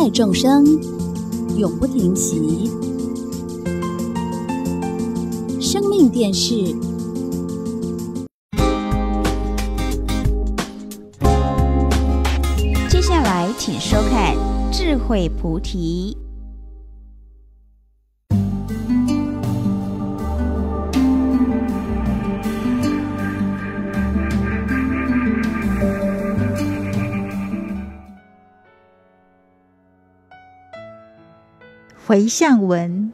爱众生，永不停息。生命电视， 接下来请收看智慧菩提。 回向文。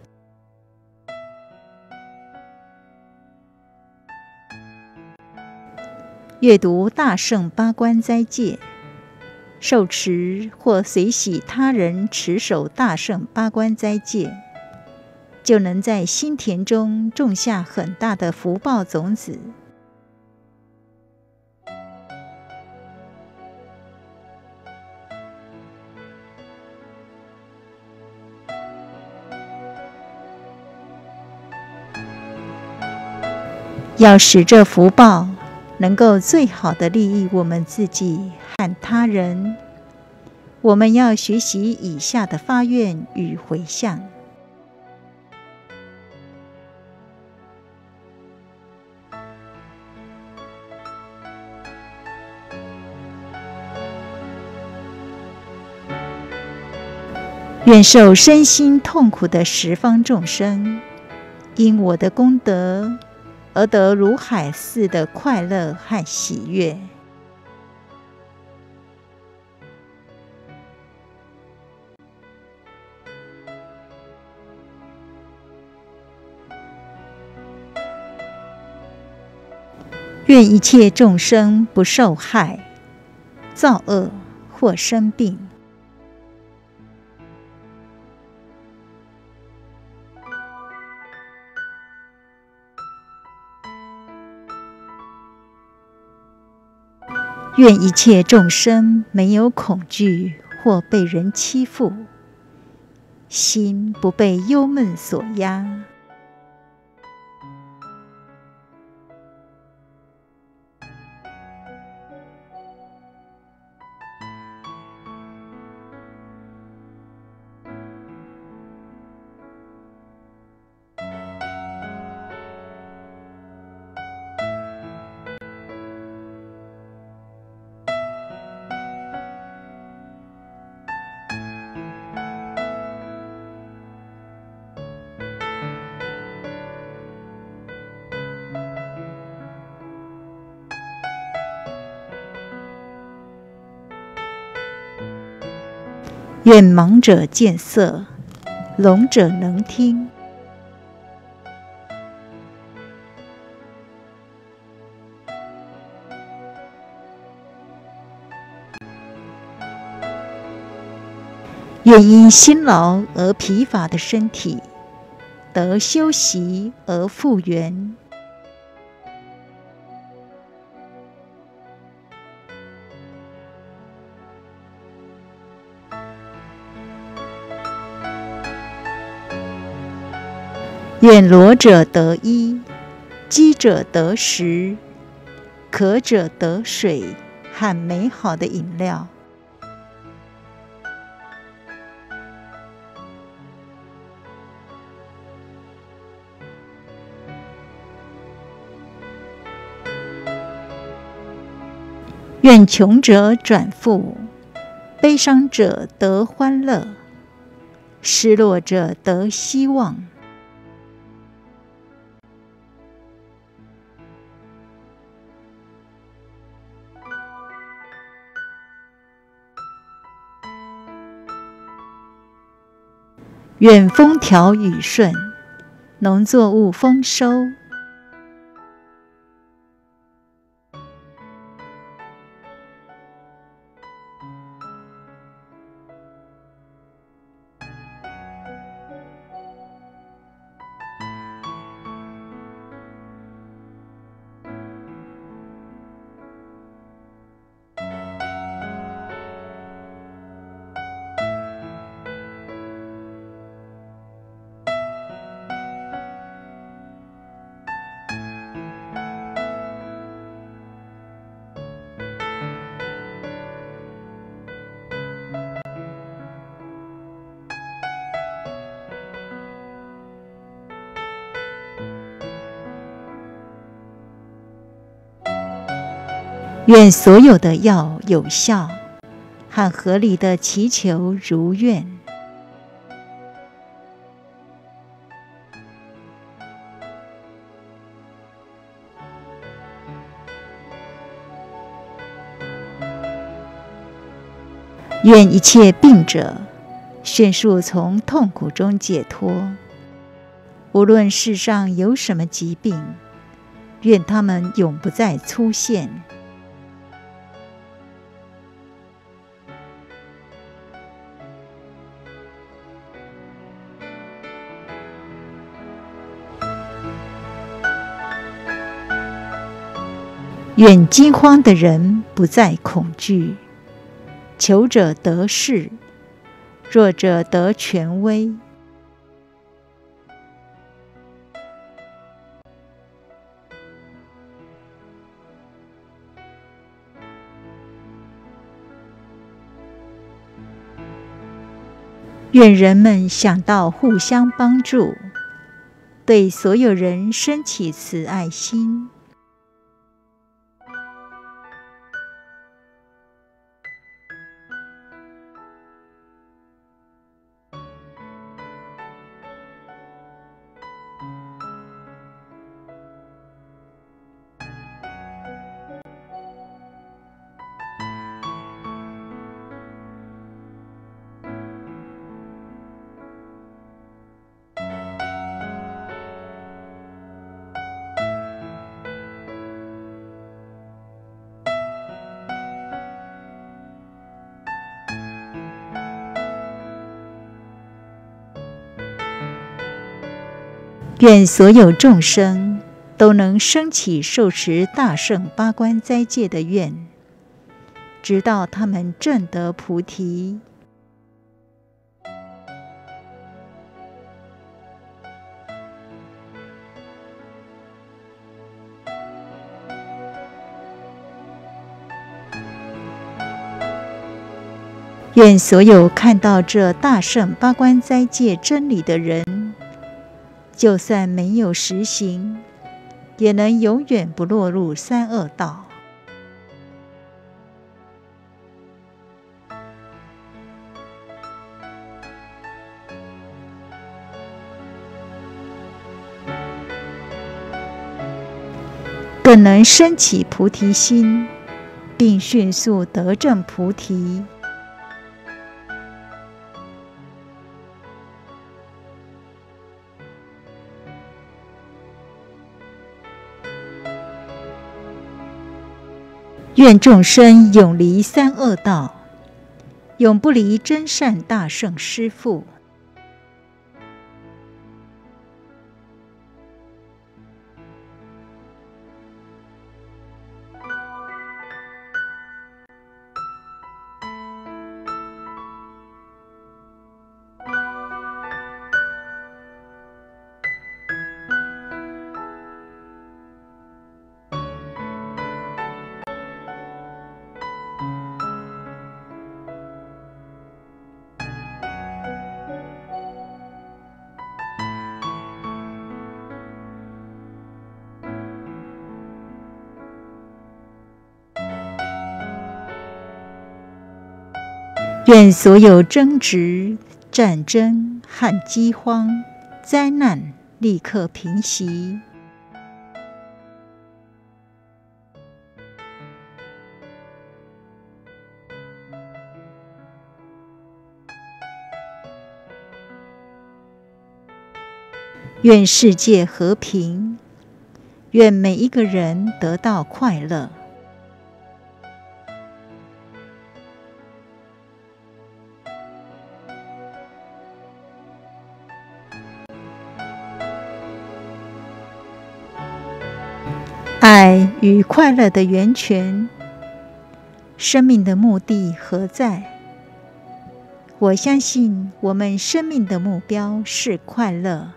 阅读大乘八关斋戒，受持或随喜他人持守大乘八关斋戒，就能在心田中种下很大的福报种子。要使这福报能够最好的利益我们自己和他人，我们要学习以下的发愿与回向。愿受身心痛苦的十方众生，因我的功德而得如海似的快乐和喜悦。愿一切众生不受害、造恶或生病。愿一切众生没有恐惧或被人欺负，心不被忧闷所压。愿盲者见色，聋者能听。愿因辛劳而疲乏的身体，得休息而复原。愿裸者得衣，饥者得食，渴者得水和美好的饮料。愿穷者转富，悲伤者得欢乐，失落者得希望。愿风调雨顺，农作物丰收。 愿所有的药有效和合理的祈求如愿。愿一切病者迅速从痛苦中解脱，无论世上有什么疾病，愿他们永不再出现。愿惊慌的人不再恐惧，求者得势，弱者得权威。愿人们想到互相帮助，对所有人生起慈爱心。愿所有众生都能升起受持大圣八关斋戒的愿，直到他们证得菩提。愿所有看到这大圣八关斋戒真理的人，就算没有实行，也能永远不落入三恶道。更能升起菩提心，并迅速得证菩提。愿众生永离三恶道，永不离真善大圣师父。愿所有争执、战争和饥荒、灾难立刻平息。愿世界和平，愿每一个人得到快乐。爱与快乐的源泉，生命的目的何在？我相信我们生命的目标是快乐。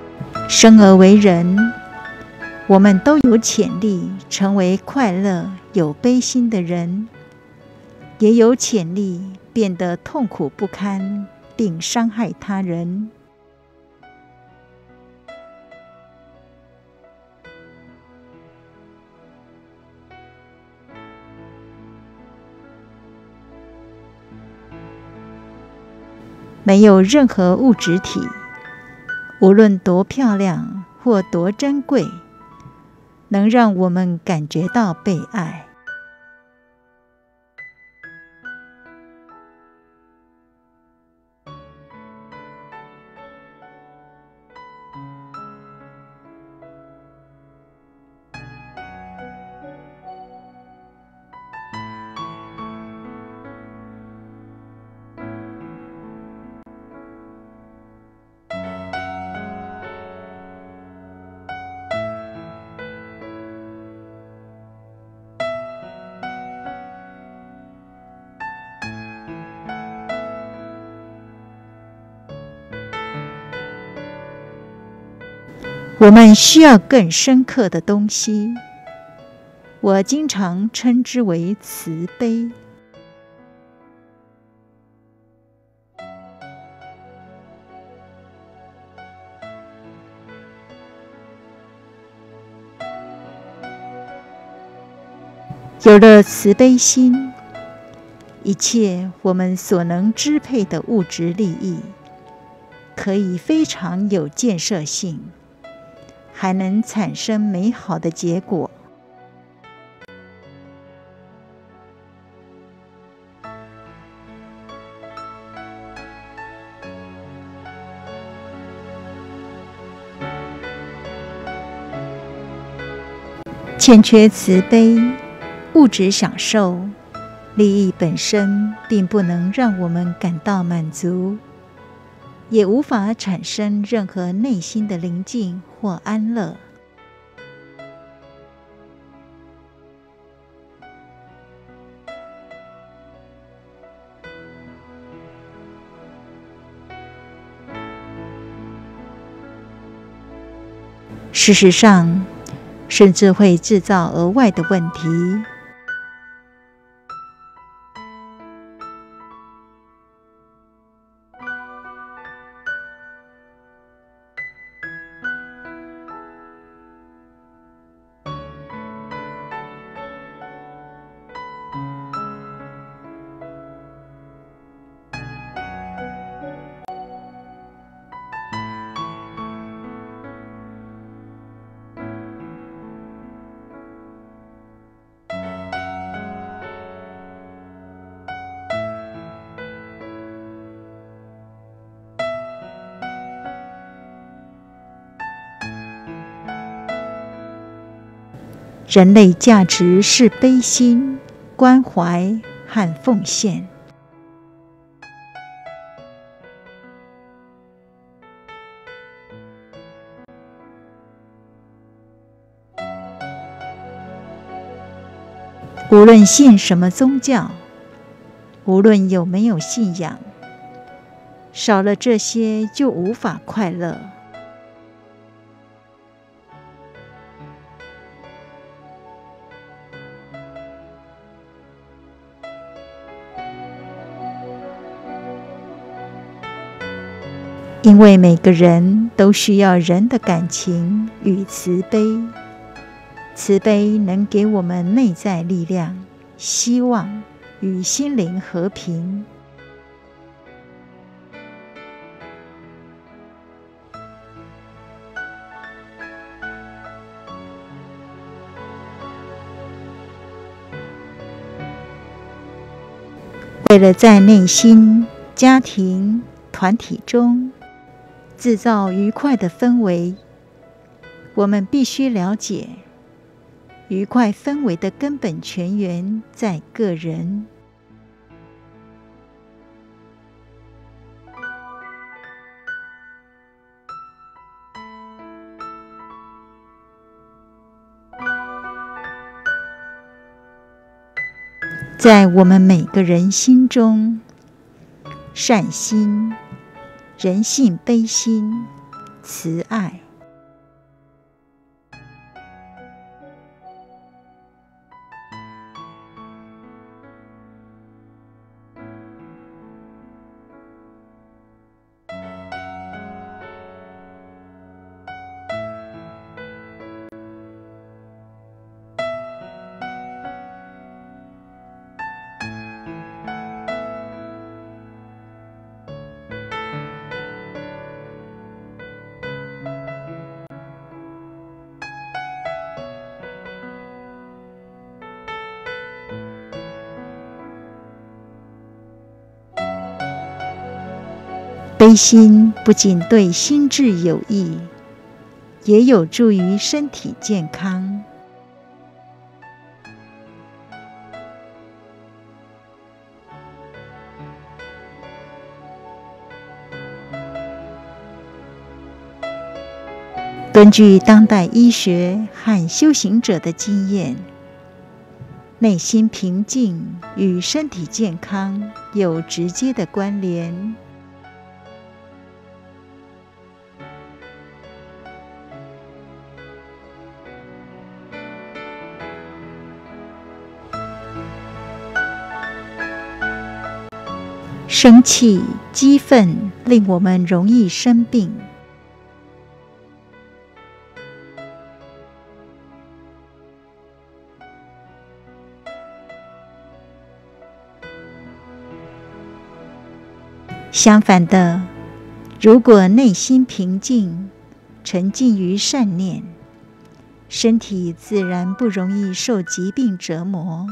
生而为人，我们都有潜力成为快乐有悲心的人，也有潜力变得痛苦不堪，并伤害他人。没有任何物质体，无论多漂亮或多珍贵，能让我们感觉到被爱。我们需要更深刻的东西，我经常称之为慈悲。有了慈悲心，一切我们所能支配的物质利益，可以非常有建设性，还能产生美好的结果。欠缺慈悲，物质享受、利益本身并不能让我们感到满足，也无法产生任何内心的宁静或安乐。事实上，甚至会制造额外的问题。人类价值是悲心、关怀和奉献。无论信什么宗教，无论有没有信仰，少了这些就无法快乐。因为每个人都需要人的感情与慈悲，慈悲能给我们内在力量、希望与心灵和平。为了在内心、家庭、团体中制造愉快的氛围，我们必须了解，愉快氛围的根本泉源在个人。在我们每个人心中，善心、人性悲心、慈爱， 悲心不仅对心智有益，也有助于身体健康。根据当代医学和修行者的经验，内心平静与身体健康有直接的关联。生气、激愤令我们容易生病。相反的，如果内心平静，沉浸于善念，身体自然不容易受疾病折磨。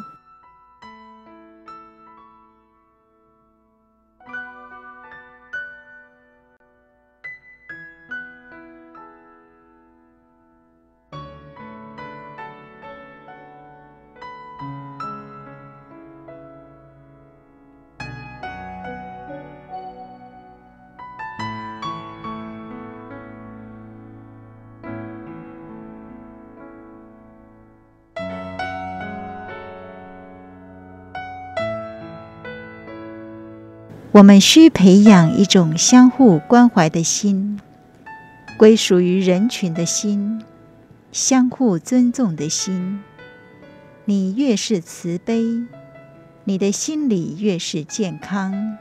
我们需培养一种相互关怀的心，归属于人群的心，相互尊重的心。你越是慈悲，你的心里越是健康。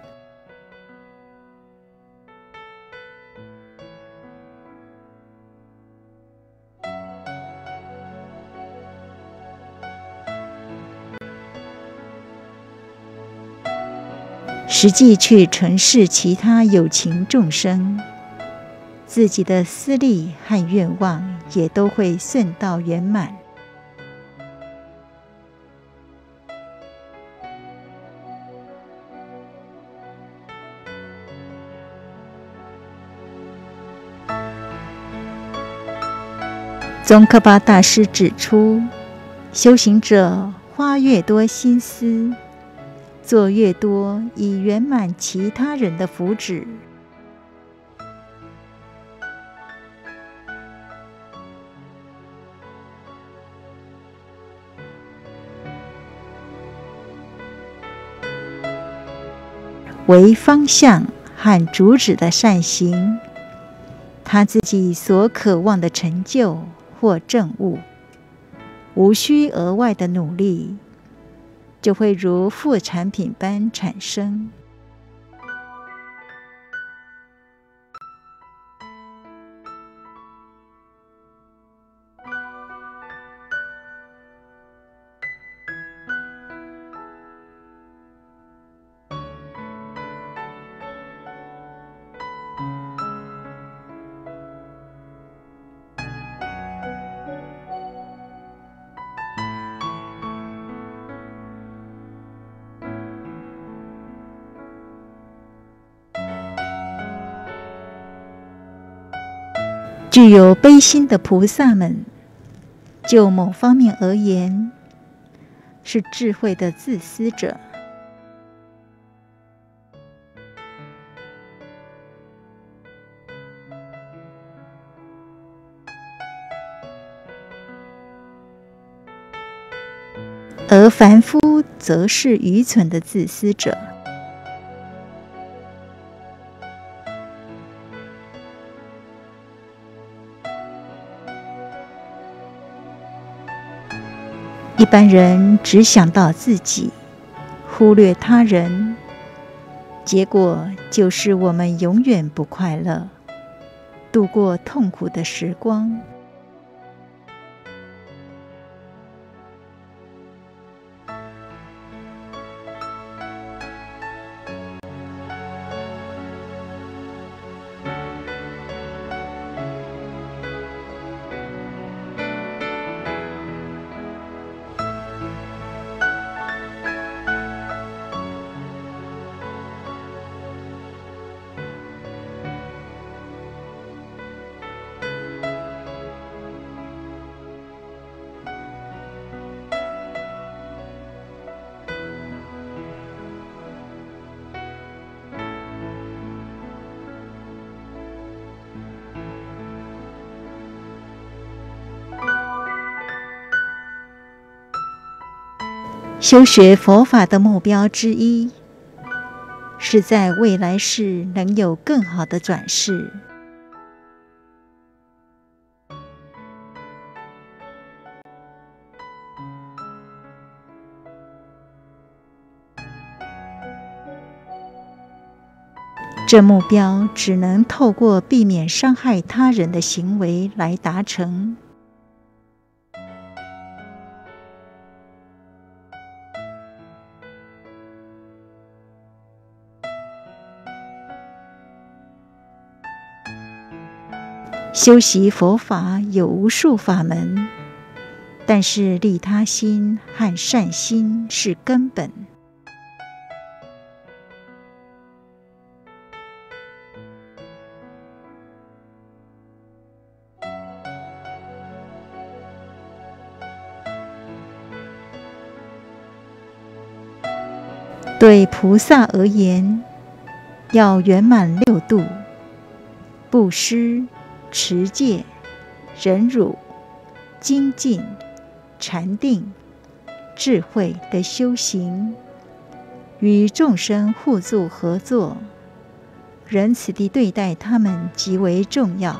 实际去承事其他有情众生，自己的私利和愿望也都会顺道圆满。宗喀巴大师指出，修行者花越多心思，做越多以圆满其他人的福祉，为方向和主旨的善行，他自己所渴望的成就或证悟，无需额外的努力，就会如副产品般产生。具有悲心的菩萨们，就某方面而言，是智慧的自私者。而凡夫则是愚蠢的自私者。一般人只想到自己，忽略他人，结果就是我们永远不快乐，度过痛苦的时光。 修学佛法的目标之一，是在未来世能有更好的转世。这目标只能透过避免伤害他人的行为来达成。修习佛法有无数法门，但是利他心和善心是根本。对菩萨而言，要圆满六度：布施、持戒、忍辱、精进、禅定、智慧的修行，与众生互助合作，仁慈地对待他们极为重要。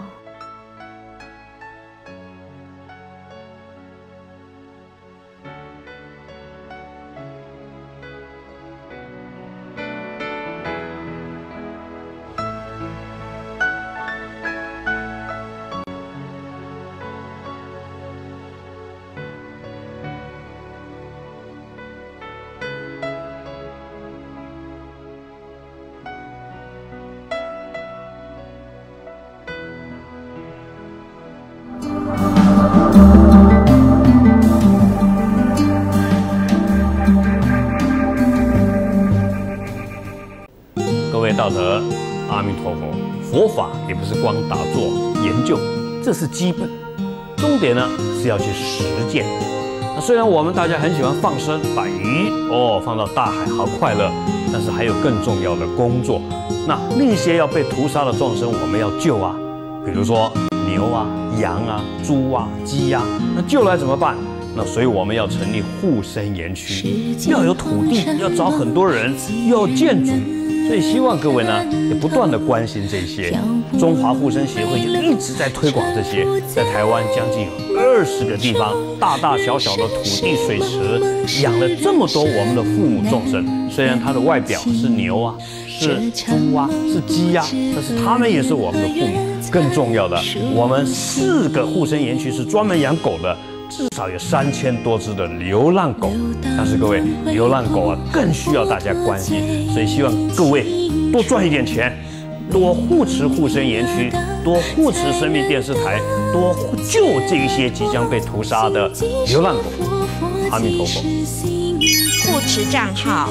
各位道德，阿弥陀佛。佛法也不是光打坐研究，这是基本，重点呢是要去实践。那虽然我们大家很喜欢放生，把鱼放到大海好快乐，但是还有更重要的工作。那那些要被屠杀的众生，我们要救啊，比如说牛啊、羊啊、猪啊、鸡呀，那救来怎么办？那所以我们要成立护生园区，要有土地，要找很多人，又要建筑。所以希望各位呢也不断的关心这些。中华护生协会就一直在推广这些，在台湾将近有20个地方，大大小小的土地、水池，养了这么多我们的父母众生。虽然它的外表是牛啊、是猪啊、是鸡啊，但是他们也是我们的父母。更重要的，我们4个护生园区是专门养狗的。至少有3000多只的流浪狗，但是各位，流浪狗啊更需要大家关心，所以希望各位多赚一点钱，多护持护生园区，多护持生命电视台，多救这一些即将被屠杀的流浪狗。阿弥陀佛。 护持账号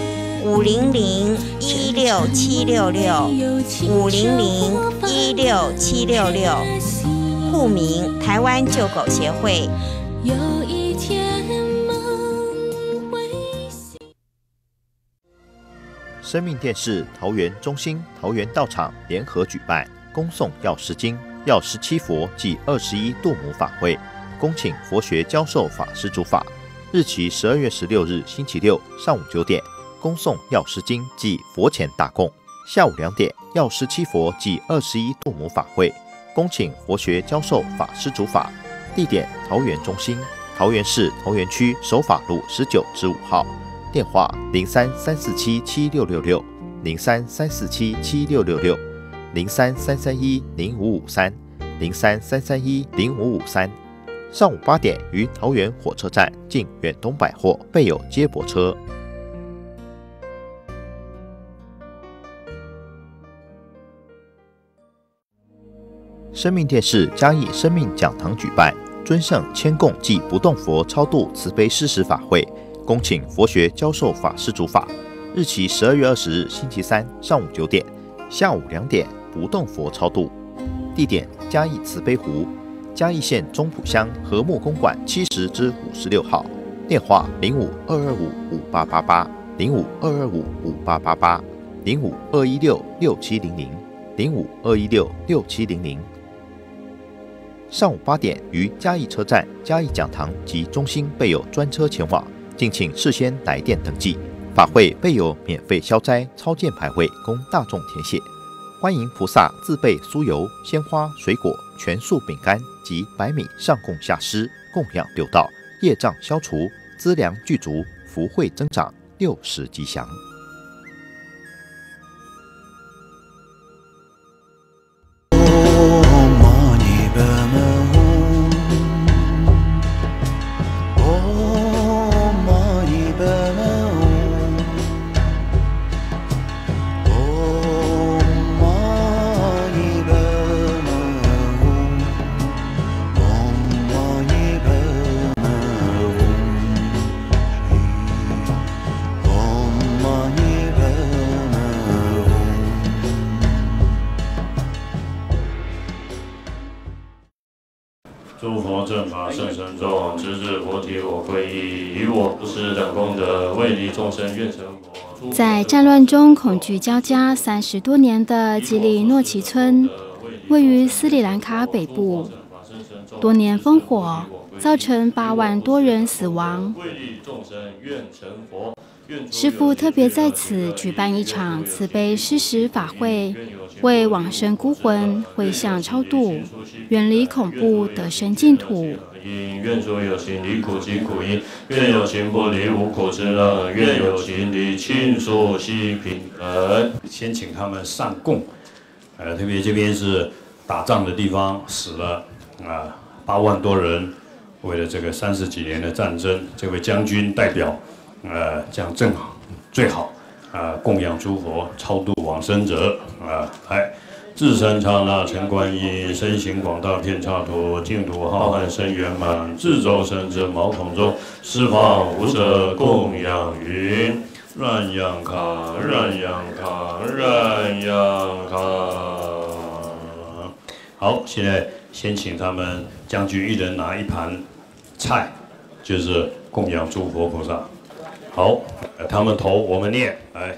500-16766，500-16766，户名台湾救狗协会。有一天梦会醒。 生命电视桃园中心、桃园道场联合举办恭诵药师经、药师七佛暨21度母法会，恭请佛学教授法师主法。日期12月16日星期六上午9点，恭诵药师经暨佛前大供；下午2点，药师七佛暨21度母法会，恭请佛学教授法师主法。地点桃园中心，桃园市桃园区守法路19-5号，电话03-347-7666，03-347-7553，03-331-0553，上午8点于桃园火车站近远东百货备有接驳车。生命电视嘉义生命讲堂举办尊圣谦供暨不动佛超度慈悲施食法会，恭请佛学教授法师主法。日期12月20日星期三上午9点，下午2点不动佛超度。地点嘉义慈悲湖，嘉义县中埔乡和睦公馆70-56号，电话05-225-5888，05-215-5888，05-216-6700，05-216-6700。上午8点于嘉义车站嘉义讲堂及中心备有专车前往， 敬请事先来电登记。法会备有免费消灾超荐牌位供大众填写，欢迎菩萨自备酥油、鲜花、水果、全素饼干及白米上供下施，供养六道，业障消除，资粮具足，福慧增长，60吉祥。 诸佛正法甚深重，直至佛体我皈依，以我不施等功德，为利众生愿成佛。 在战乱中恐惧交加30多年的吉利诺奇村，位于斯里兰卡北部，多年烽火造成8万多人死亡。师父特别在此举办一场慈悲施食法会，为往生孤魂回向超度，远离恐怖，得生净土。 愿所有情离苦即苦因，愿有情不离无苦之乐，愿有情离亲疏悉平等。 先请他们上供，特别这边是打仗的地方，死了8万多人，为了这个30几年的战争，这位将军代表，这样正好最好，供养诸佛，超度往生者，来。自身刹那成观音，身行广大遍刹土，净土浩瀚深圆满，自周身之毛孔中，十方无舍供养云，然央卡，然央卡，然央卡。好，现在先请他们将军一人拿一盘菜，就是供养诸佛菩萨。好，他们头我们念来。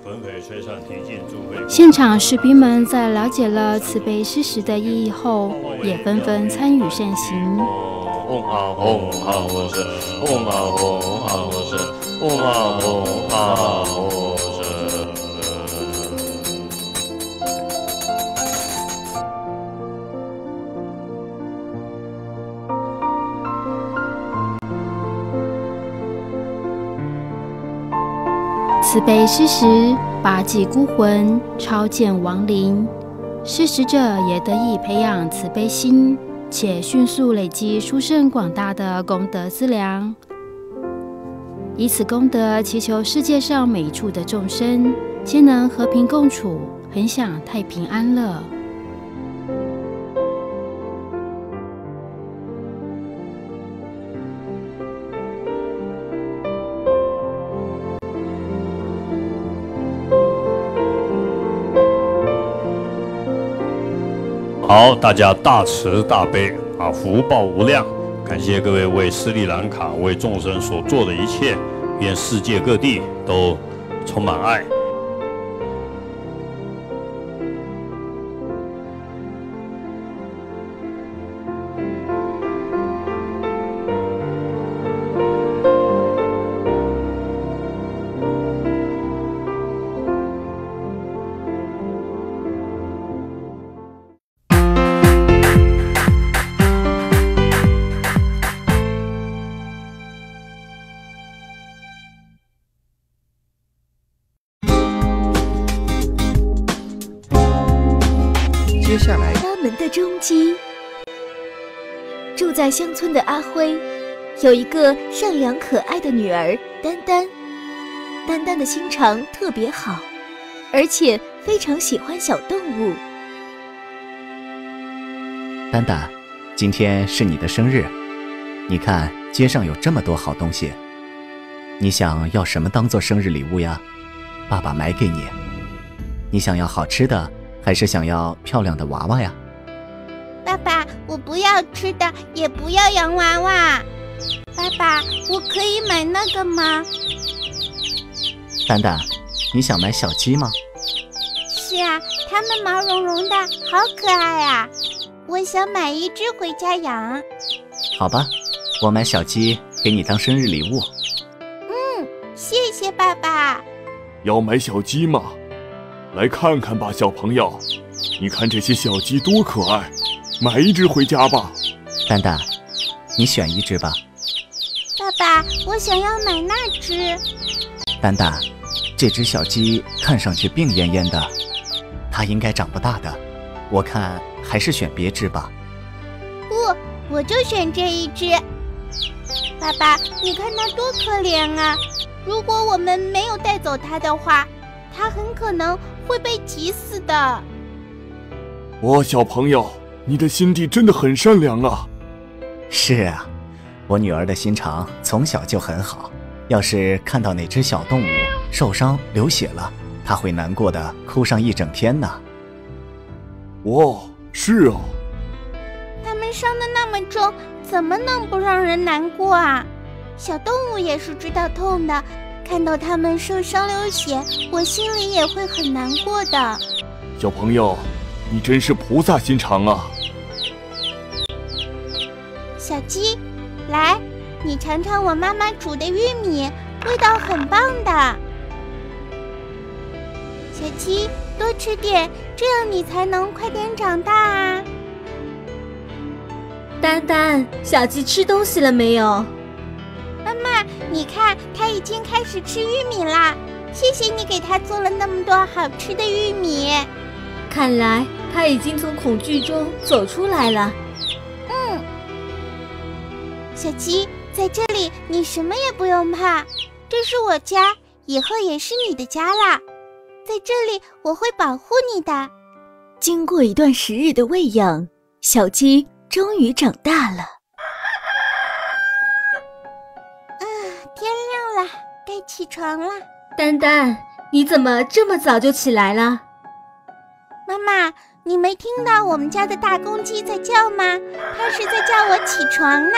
现场士兵们在了解了慈悲施食的意义后，也纷纷参与善行。 嗡啊嗡啊嗡声，嗡啊嗡啊嗡声，嗡啊嗡啊嗡声。 慈悲施食，拔济孤魂，超荐亡灵，施食者也得以培养慈悲心，且迅速累积殊胜广大的功德资粮，以此功德祈求世界上每一处的众生皆能和平共处，很享太平安乐。 好，大家大慈大悲福报无量，感谢各位为斯里兰卡为众生所做的一切，愿世界各地都充满爱。 接下来， 他们的踪迹。住在乡村的阿辉，有一个善良可爱的女儿丹丹。丹丹的心肠特别好，而且非常喜欢小动物。 丹丹，今天是你的生日，你看街上有这么多好东西，你想要什么当做生日礼物呀？爸爸买给你。你想要好吃的，还是想要漂亮的娃娃呀？ 爸爸，我不要吃的，也不要洋娃娃。爸爸，我可以买那个吗？ 丹丹，你想买小鸡吗？ 是啊，它们毛茸茸的，好可爱啊！我想买一只回家养。 好吧，我买小鸡给你当生日礼物。 谢爸爸。 要买小鸡吗？来看看吧，小朋友，你看这些小鸡多可爱，买一只回家吧。 蛋蛋，你选一只吧。 爸爸，我想要买那只。 蛋蛋，这只小鸡看上去病恹恹的，它应该长不大的，我看还是选别只吧。 不，我就选这一只。爸爸，你看它多可怜啊！如果我们没有带走它的话，它很可能会被急死的。 哇，小朋友，你的心地真的很善良啊。 是啊，我女儿的心肠从小就很好，要是看到哪只小动物受伤流血了，她会难过的哭上一整天呢。 哇，是啊。 它们伤得那么重，怎么能不让人难过啊？小动物也是知道痛的，看到它们受伤流血，我心里也会很难过的。 小朋友，你真是菩萨心肠啊。 小鸡，来，你尝尝我妈妈煮的玉米，味道很棒的。小鸡，多吃点，这样你才能快点长大啊。 丹丹，小鸡吃东西了没有？ 妈妈，你看，它已经开始吃玉米啦。谢谢你给它做了那么多好吃的玉米。 看来它已经从恐惧中走出来了。 小鸡，在这里你什么也不用怕，这是我家，以后也是你的家啦。在这里我会保护你的。 经过一段时日的喂养，小鸡终于长大了。 天亮了，该起床了。 丹丹，你怎么这么早就起来了？ 妈妈，你没听到我们家的大公鸡在叫吗？它是在叫我起床呢。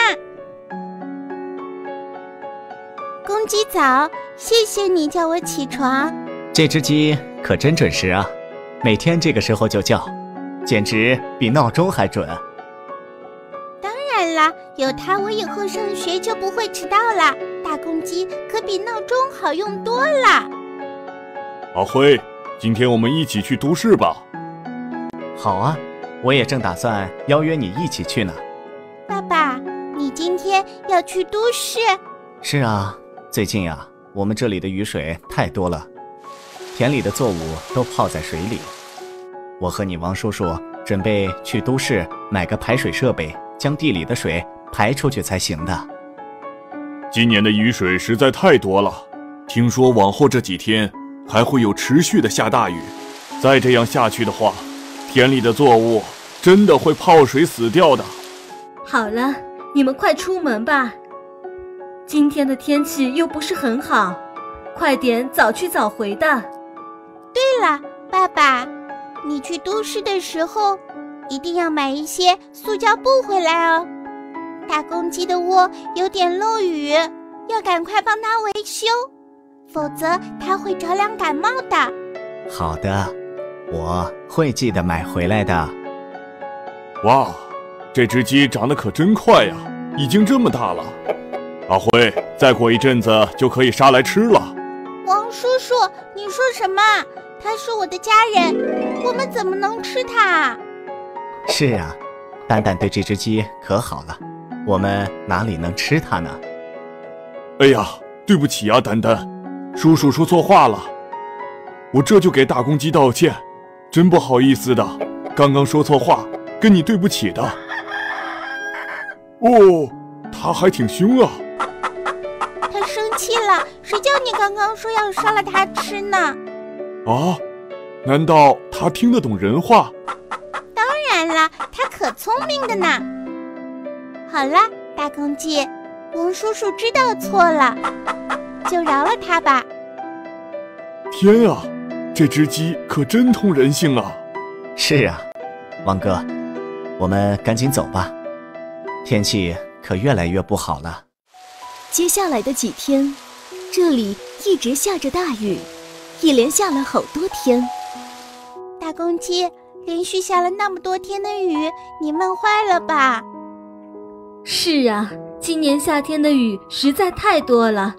公鸡早，谢谢你叫我起床。 这只鸡可真准时啊，每天这个时候就叫，简直比闹钟还准。 当然了，有它我以后上学就不会迟到了。大公鸡可比闹钟好用多了。 阿辉，今天我们一起去都市吧。 好啊，我也正打算邀约你一起去呢。 爸爸，你今天要去都市？ 是啊，最近啊，我们这里的雨水太多了，田里的作物都泡在水里。我和你王叔叔准备去都市买个排水设备，将地里的水排出去才行的。 今年的雨水实在太多了，听说往后这几天还会有持续的下大雨，再这样下去的话，田里的作物真的会泡水死掉的。 好了，你们快出门吧，今天的天气又不是很好，快点早去早回的。 对了，爸爸，你去都市的时候一定要买一些塑胶布回来哦。大公鸡的窝有点漏雨，要赶快帮它维修，否则它会着凉感冒的。 好的，我会记得买回来的。 哇，这只鸡长得可真快呀，已经这么大了。阿辉，再过一阵子就可以杀来吃了。 王叔叔，你说什么？它是我的家人，我们怎么能吃它？ 是啊，蛋蛋对这只鸡可好了，我们哪里能吃它呢？ 哎呀，对不起啊，丹丹，叔叔说错话了，我这就给大公鸡道歉，真不好意思的，刚刚说错话，跟你对不起的。哦，他还挺凶啊。 他生气了，谁叫你刚刚说要杀了他吃呢？ 啊，难道他听得懂人话？ 当然了，他可聪明的呢。好了，大公鸡，王叔叔知道错了，就饶了他吧。 天啊，这只鸡可真通人性啊！ 是啊，王哥，我们赶紧走吧，天气可越来越不好了。 接下来的几天，这里一直下着大雨，一连下了好多天。 大公鸡，连续下了那么多天的雨，你闷坏了吧？ 是啊，今年夏天的雨实在太多了，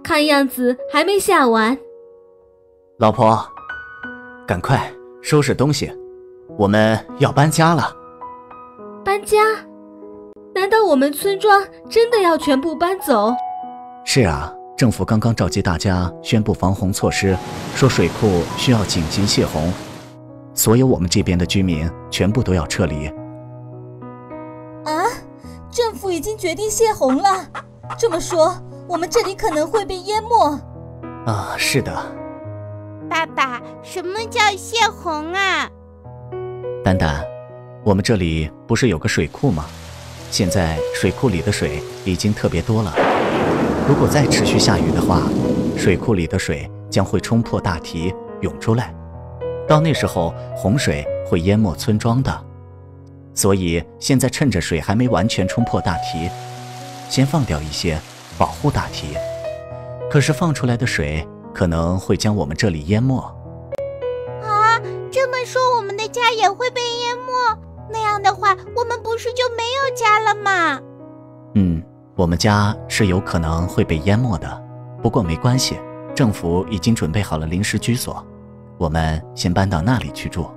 看样子还没下完。 老婆，赶快收拾东西，我们要搬家了。 搬家？难道我们村庄真的要全部搬走？ 是啊，政府刚刚召集大家宣布防洪措施，说水库需要紧急泄洪，所有我们这边的居民全部都要撤离。 啊，政府已经决定泄洪了，这么说我们这里可能会被淹没。 啊，是的。 爸爸，什么叫泄洪啊？ 丹丹，我们这里不是有个水库吗？现在水库里的水已经特别多了，如果再持续下雨的话，水库里的水将会冲破大堤涌出来，到那时候洪水会淹没村庄的。所以现在趁着水还没完全冲破大堤，先放掉一些，保护大堤。可是放出来的水可能会将我们这里淹没。 啊，这么说我们的家也会被淹没？那样的话，我们不是就没有家了吗？ 我们家是有可能会被淹没的，不过没关系，政府已经准备好了临时居所，我们先搬到那里去住。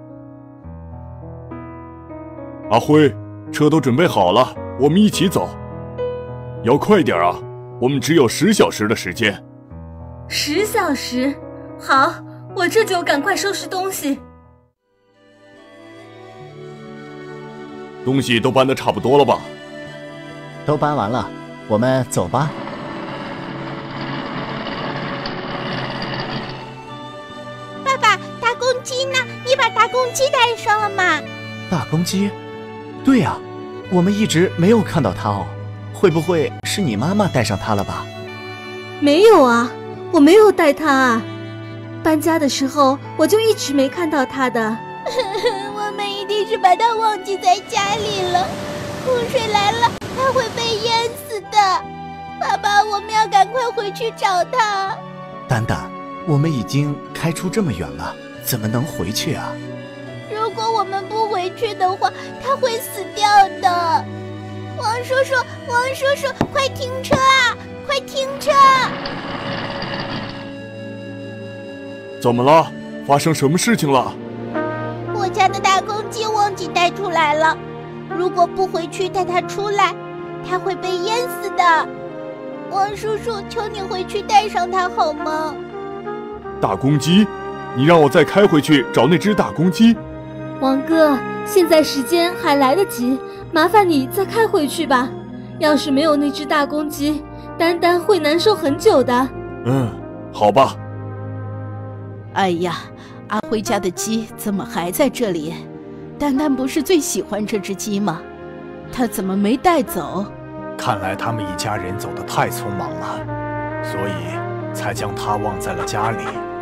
阿辉，车都准备好了，我们一起走。要快点啊，我们只有10小时的时间。 10小时？好，我这就赶快收拾东西。 东西都搬得差不多了吧？ 都搬完了，我们走吧。 爸爸，大公鸡呢？你把大公鸡带上了吗？ 大公鸡？对呀，我们一直没有看到它哦，会不会是你妈妈带上它了吧？ 没有啊，我没有带它啊。搬家的时候我就一直没看到它的。 我们一定是把它忘记在家里了，洪水来了，它会被淹死的。爸爸，我们要赶快回去找它。 丹丹，我们已经开出这么远了，怎么能回去啊？ 如果我们不回去的话，它会死掉的。王叔叔，王叔叔，快停车啊！快停车！ 怎么了？发生什么事情了？ 我家的大公鸡忘记带出来了，如果不回去带它出来，它会被淹死的。王叔叔，求你回去带上它好吗？ 大公鸡？你让我再开回去找那只大公鸡？ 王哥，现在时间还来得及，麻烦你再开回去吧。要是没有那只大公鸡，丹丹会难受很久的。 好吧。 哎呀，阿辉家的鸡怎么还在这里？丹丹不是最喜欢这只鸡吗？他怎么没带走？ 看来他们一家人走得太匆忙了，所以才将它忘在了家里。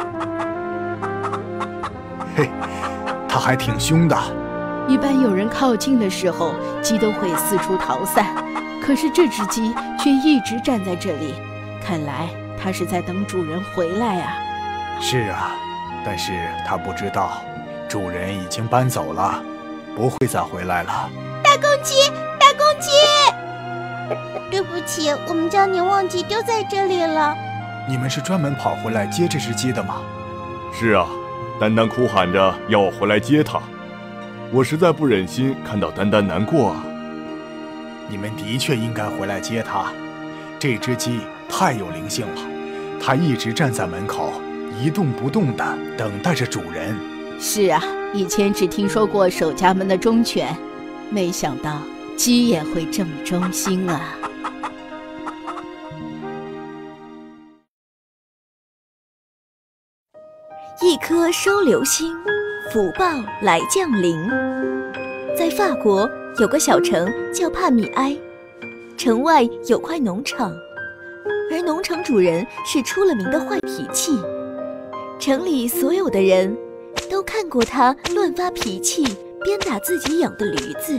嘿，它还挺凶的。 一般有人靠近的时候，鸡都会四处逃散，可是这只鸡却一直站在这里，看来它是在等主人回来啊。 是啊，但是它不知道，主人已经搬走了，不会再回来了。 大公鸡，大公鸡！对不起，我们将你忘记丢在这里了。 你们是专门跑回来接这只鸡的吗？ 是啊，丹丹哭喊着要我回来接它，我实在不忍心看到丹丹难过啊。 你们的确应该回来接它，这只鸡太有灵性了，它一直站在门口一动不动地等待着主人。 是啊，以前只听说过守家门的忠犬，没想到鸡也会这么忠心啊。 一颗收留心，福报来降临。在法国有个小城叫帕米埃，城外有块农场，而农场主人是出了名的坏脾气。城里所有的人都看过他乱发脾气，鞭打自己养的驴子。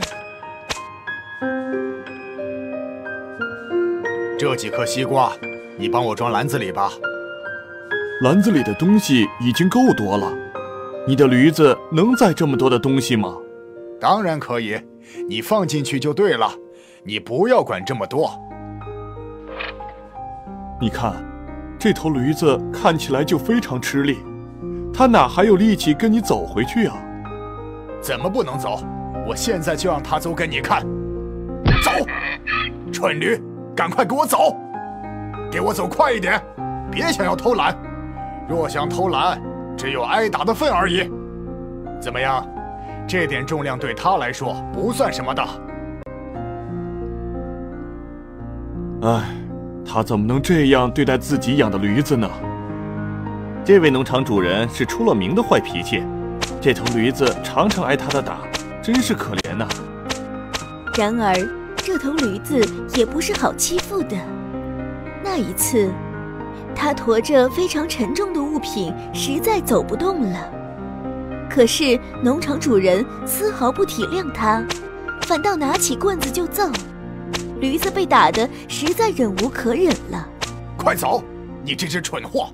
这几颗西瓜，你帮我装篮子里吧。 篮子里的东西已经够多了，你的驴子能载这么多的东西吗？ 当然可以，你放进去就对了，你不要管这么多。 你看， 这头驴子看起来就非常吃力，它哪还有力气跟你走回去啊？ 怎么不能走？我现在就让它走给你看。走，蠢驴，赶快给我走！给我走快一点，别想要偷懒。若想偷懒，只有挨打的份而已。怎么样？这点重量对他来说不算什么的。 唉，他怎么能这样对待自己养的驴子呢？ 这位农场主人是出了名的坏脾气，这头驴子常常挨他的打，真是可怜呐。 然而，这头驴子也不是好欺负的。那一次，它驮着非常沉重的物品，实在走不动了。可是农场主人丝毫不体谅它，反倒拿起棍子就揍。驴子被打得实在忍无可忍了。 快走，你这只蠢货！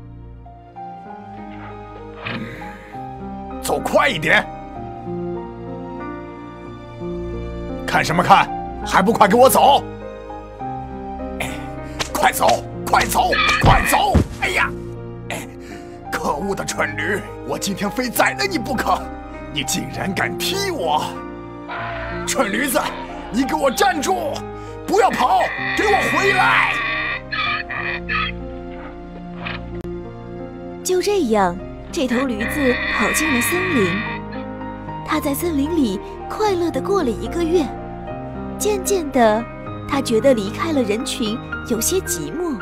走快一点！看什么看？还不快给我走！快走，快走，快走！哎呀！可恶的蠢驴，我今天非宰了你不可！你竟然敢踢我！蠢驴子，你给我站住！不要跑，给我回来！ 就这样，这头驴子跑进了森林。它在森林里快乐地过了1个月。渐渐的，它觉得离开了人群有些寂寞。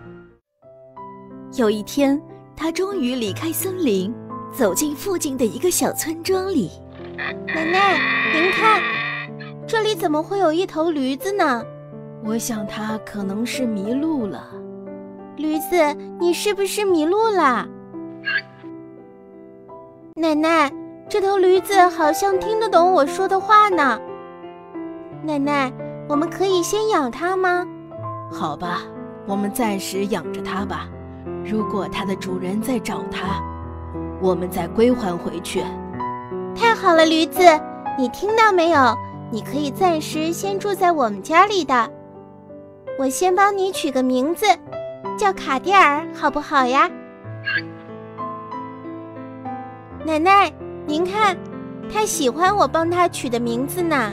有一天，它终于离开森林，走进附近的一个小村庄里。 奶奶，您看，这里怎么会有一头驴子呢？ 我想它可能是迷路了。 驴子，你是不是迷路了？奶奶，这头驴子好像听得懂我说的话呢。奶奶，我们可以先养它吗？ 好吧，我们暂时养着它吧。如果它的主人在找它，我们再归还回去。 太好了，驴子，你听到没有？你可以暂时先住在我们家里的。我先帮你取个名字，叫卡蒂尔，好不好呀？奶奶，您看，他喜欢我帮他取的名字呢。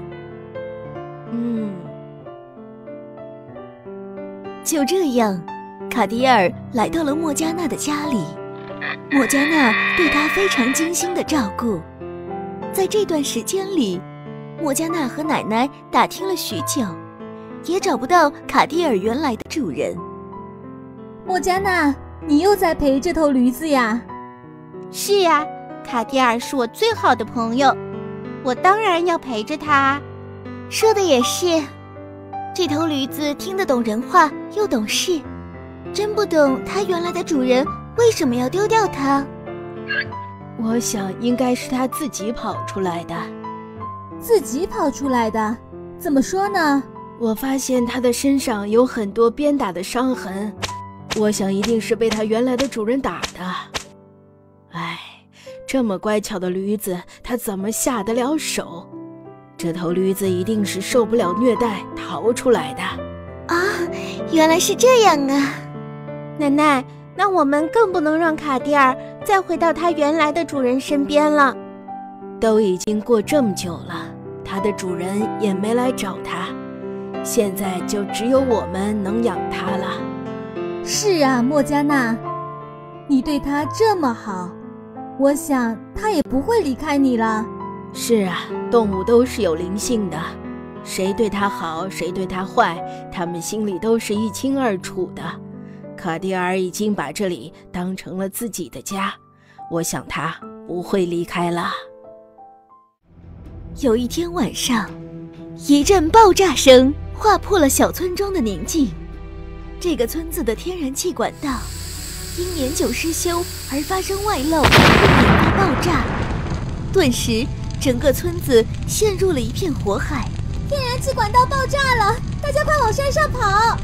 就这样，卡迪尔来到了莫加纳的家里。莫加纳对他非常精心的照顾。在这段时间里，莫加纳和奶奶打听了许久，也找不到卡蒂尔原来的主人。 莫加纳，你又在陪这头驴子呀？ 是呀，卡蒂尔是我最好的朋友，我当然要陪着他。 说的也是，这头驴子听得懂人话又懂事，真不懂它原来的主人为什么要丢掉它。 我想应该是它自己跑出来的。 自己跑出来的？怎么说呢？ 我发现它的身上有很多鞭打的伤痕，我想一定是被它原来的主人打的。唉，这么乖巧的驴子，它怎么下得了手？这头驴子一定是受不了虐待逃出来的。 啊，原来是这样啊！ 奶奶，那我们更不能让卡蒂尔再回到他原来的主人身边了。 都已经过这么久了，他的主人也没来找他，现在就只有我们能养他了。 是啊，莫加纳，你对他这么好，我想他也不会离开你了。 是啊，动物都是有灵性的，谁对它好，谁对它坏，他们心里都是一清二楚的。卡蒂尔已经把这里当成了自己的家，我想他不会离开了。 有一天晚上，一阵爆炸声划破了小村庄的宁静。这个村子的天然气管道因年久失修而发生外漏，并引发爆炸，顿时整个村子陷入了一片火海。 天然气管道爆炸了，大家快往山上跑！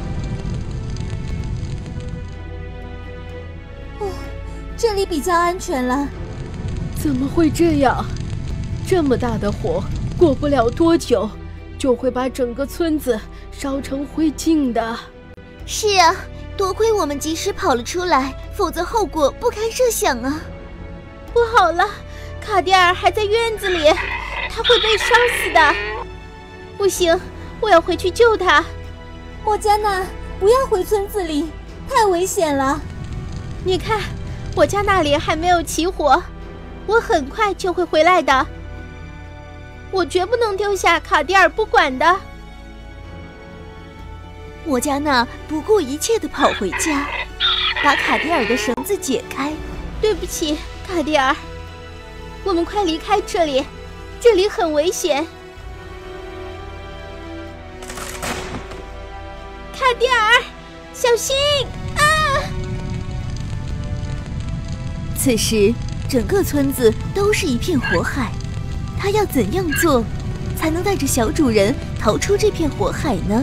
这里比较安全了。 怎么会这样？这么大的火，过不了多久就会把整个村子烧成灰烬的。 是啊， 多亏我们及时跑了出来，否则后果不堪设想啊！ 不好了，卡迪尔还在院子里，他会被烧死的。不行，我要回去救他。 莫加娜，不要回村子里，太危险了。 你看，我家那里还没有起火，我很快就会回来的。我绝不能丢下卡迪尔不管的。 莫加娜不顾一切地跑回家，把卡迪尔的绳子解开。 对不起，卡迪尔，我们快离开这里，这里很危险。卡迪尔，小心啊！ 此时，整个村子都是一片火海。他要怎样做，才能带着小主人逃出这片火海呢？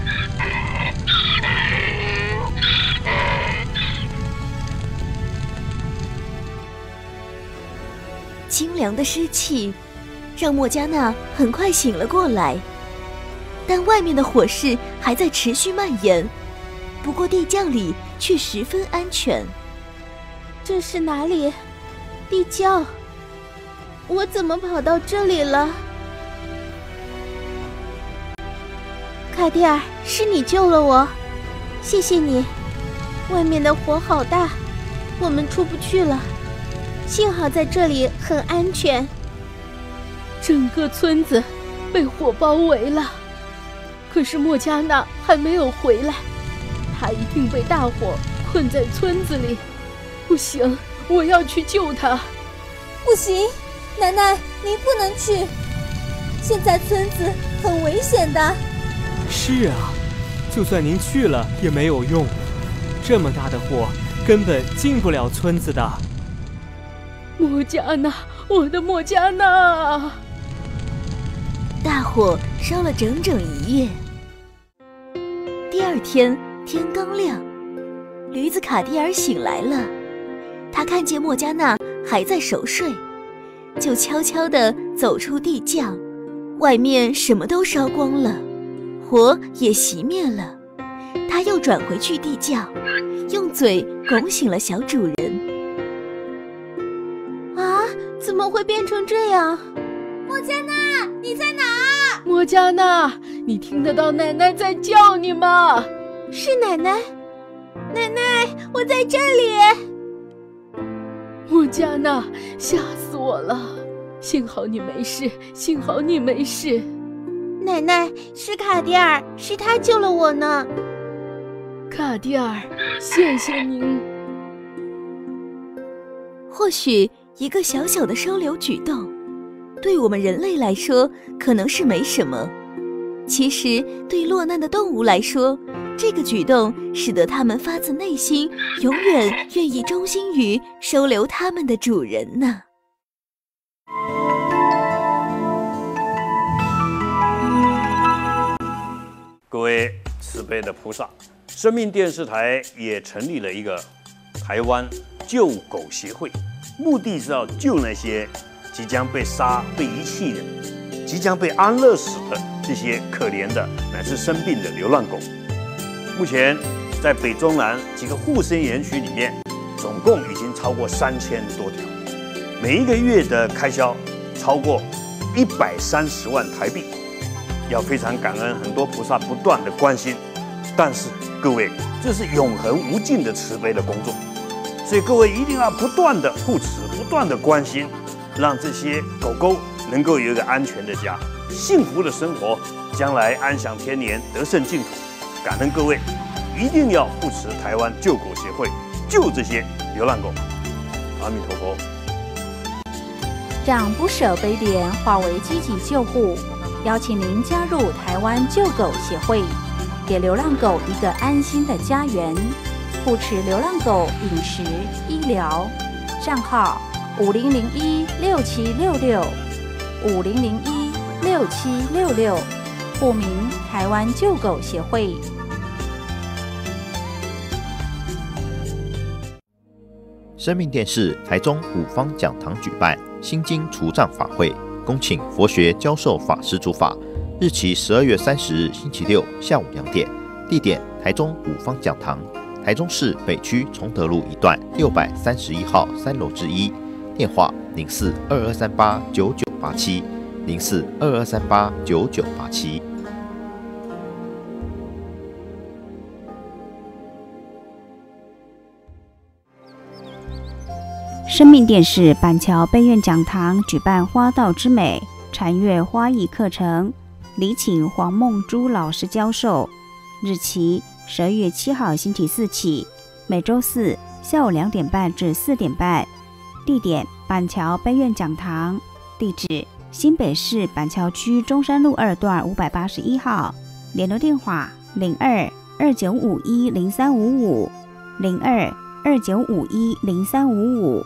清凉的湿气让莫加娜很快醒了过来，但外面的火势还在持续蔓延。不过地窖里却十分安全。 这是哪里？地窖？我怎么跑到这里了？卡迪尔，是你救了我，谢谢你。外面的火好大，我们出不去了。幸好在这里很安全。 整个村子被火包围了，可是莫加娜还没有回来，她一定被大火困在村子里。不行，我要去救她。 不行，奶奶，您不能去，现在村子很危险的。 是啊，就算您去了也没有用，这么大的火根本进不了村子的。 莫加娜，我的莫加娜！ 大火烧了整整一夜。第二天天刚亮，驴子卡迪尔醒来了，他看见莫加娜还在熟睡，就悄悄地走出地窖。外面什么都烧光了，火也熄灭了。他又转回去地窖，用嘴拱醒了小主人。 啊，怎么会变成这样？ 莫加娜，你在哪？ 莫加娜，你听得到奶奶在叫你吗？ 是奶奶，奶奶，我在这里。 莫加娜，吓死我了！幸好你没事，幸好你没事。 奶奶，是卡迪尔，是他救了我呢。 卡迪尔，谢谢您。 或许一个小小的收留举动，对我们人类来说可能是没什么，其实对落难的动物来说，这个举动使得它们发自内心永远愿意忠心于收留它们的主人呢。 各位慈悲的菩萨，生命电视台也成立了一个台湾救狗协会，目的是要救那些即将被杀、被遗弃的、即将被安乐死的这些可怜的乃至生病的流浪狗。目前在北中南几个护生园区里面，总共已经超过3000多条，每一个月的开销超过130万台币。要非常感恩很多菩萨不断的关心，但是各位，这是永恒无尽的慈悲的工作，所以各位一定要不断的护持，不断的关心，让这些狗狗能够有一个安全的家，幸福的生活，将来安享天年，得胜净土。感恩各位，一定要护持台湾救狗协会，救这些流浪狗。阿弥陀佛。 让不舍悲怜化为积极救护。邀请您加入台湾救狗协会，给流浪狗一个安心的家园，护持流浪狗饮食、医疗。账号50016766，50016766，户名台湾救狗协会。 生命电视台中五方讲堂举办心经除障法会，恭请佛学教授法师主法，日期12月30日星期六下午2点，地点台中五方讲堂， 台中市北区崇德路一段631号3楼之一，电话0422389987 0422389987。 生命电视板桥悲愿讲堂举办花道之美禅悦花艺课程，礼请黄梦珠老师教授，日期12月7号星期四起，每周四下午2点半至4点半，地点板桥悲愿讲堂，地址新北市板桥区中山路2段581号，联络电话0229510355 0229510355。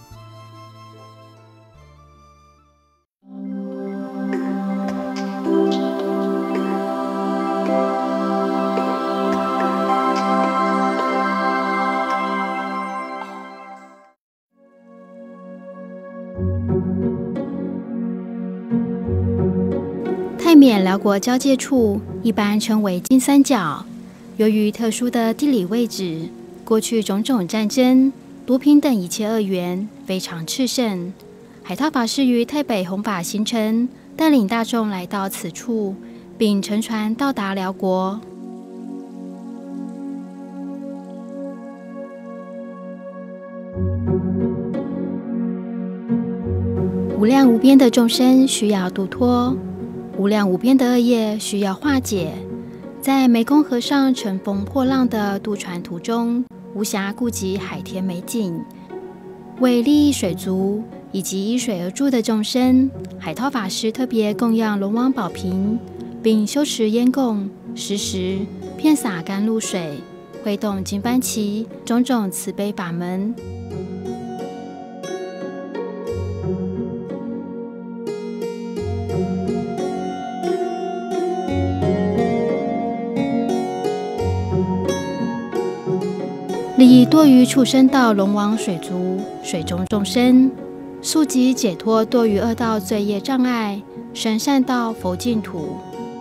泰缅辽国交界处一般称为金三角，由于特殊的地理位置，过去种种战争、毒品等一切恶缘非常炽盛。海涛法师于台北弘法行程，带领大众来到此处，并乘船到达辽国。无量无边的众生需要度脱，无量无边的恶业需要化解。在湄公河上乘风破浪的渡船途中，无暇顾及海天美景。为利益水族以及依水而住的众生，海涛法师特别供养龙王宝瓶，并修持烟供、施食、遍洒甘露水、挥动金幡旗种种慈悲法门。利益多于畜生道龙王水族水中众生，速即解脱多于恶道罪业障碍，生善道佛净土。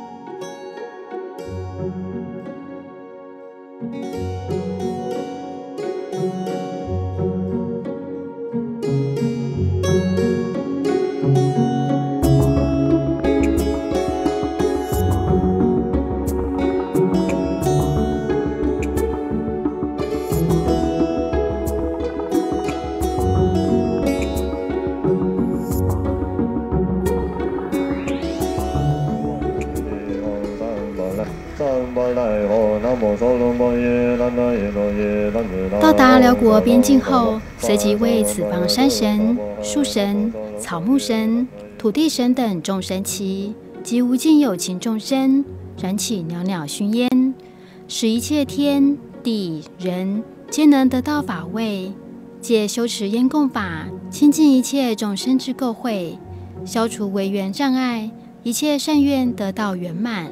到达辽国边境后，随即为此方山神、树神、草木神、土地神等众神祇及无尽有情众生燃起袅袅熏烟，使一切天地人皆能得到法味。借修持烟供法，清净一切众生之垢秽，消除违缘障碍，一切善愿得到圆满。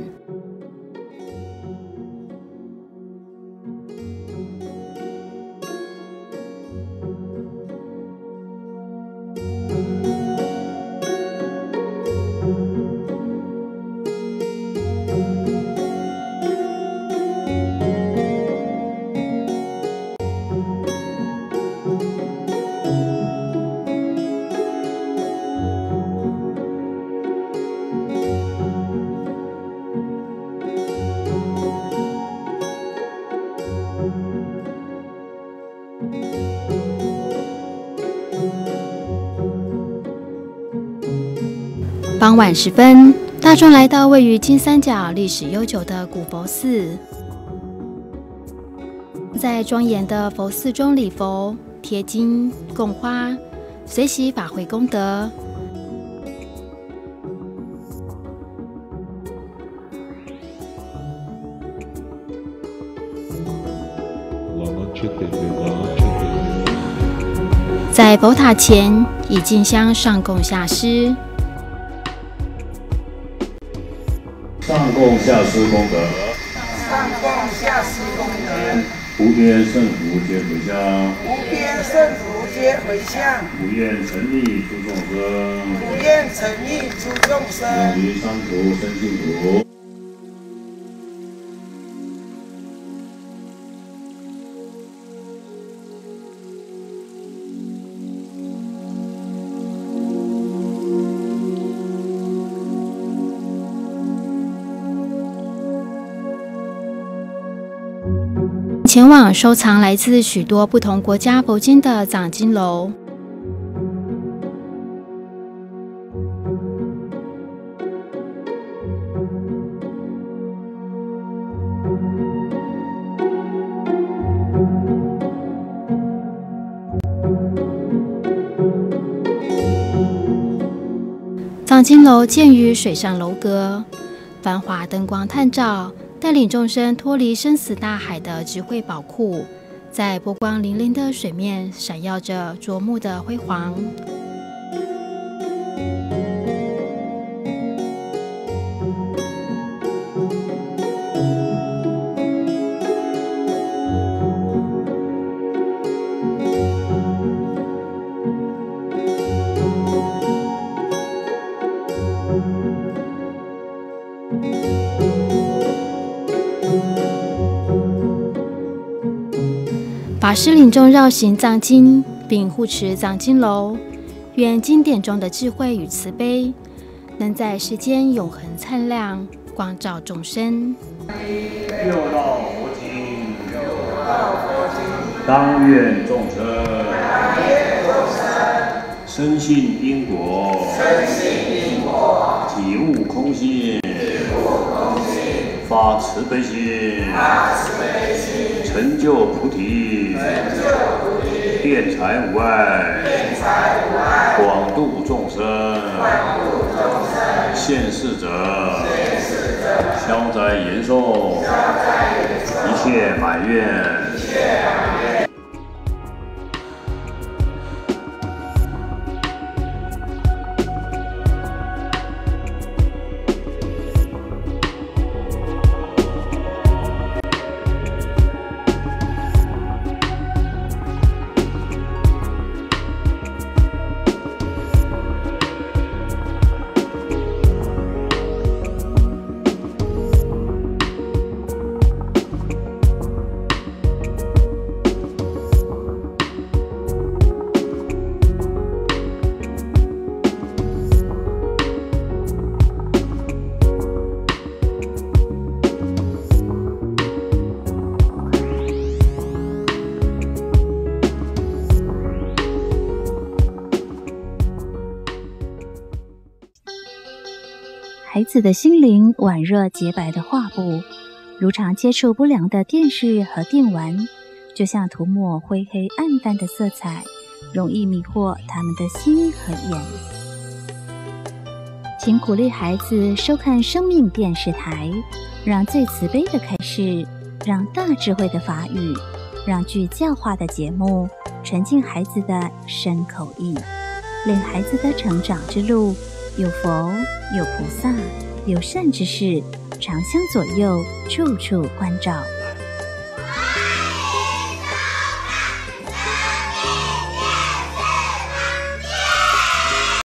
傍晚时分，大众来到位于金三角历史悠久的古佛寺，在庄严的佛寺中礼佛、贴金、供花，随喜法会功德。在佛塔前以金香上供下施， 上供下施功德， 上供下施功德， 无边胜福皆回向， 无边胜福皆回向， 无愿成立诸众生， 无愿成立诸众生， 永于三途生净土。 前往收藏来自许多不同国家佛经的藏经楼。藏经楼建于水上楼阁，繁华灯光探照，带领众生脱离生死大海的智慧宝库，在波光粼粼的水面闪耀着灼目的辉煌。法师领众绕行藏经，并护持藏经楼，愿经典中的智慧与慈悲，能在世间永恒灿亮，光照众生。 六道佛经，当愿众生深信因果，体悟空性，发慈悲心，成就菩提，辩才无碍，广度众生，现世者，消灾延寿，一切满愿。 孩子的心灵宛若洁白的画布，如常接触不良的电视和电玩，就像涂抹灰黑暗淡的色彩，容易迷惑他们的心和眼。请鼓励孩子收看生命电视台，让最慈悲的开示，让大智慧的法语，让具教化的节目传进孩子的身口意，令孩子的成长之路有佛有菩萨有善之事，常相左右，处处关照。